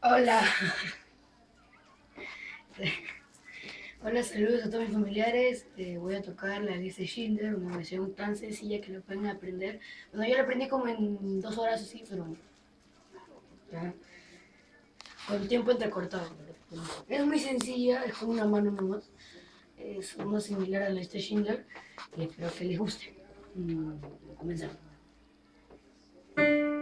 Hola, hola, saludos a todos mis familiares. Voy a tocar la lista de Schindler, una canción tan sencilla que lo pueden aprender. Bueno, yo la aprendí como en 2 horas así, pero ya, con tiempo entrecortado. Es muy sencilla, es con una mano nomás. Es uno similar a la lista de Schindler y espero que les guste. Comenzamos.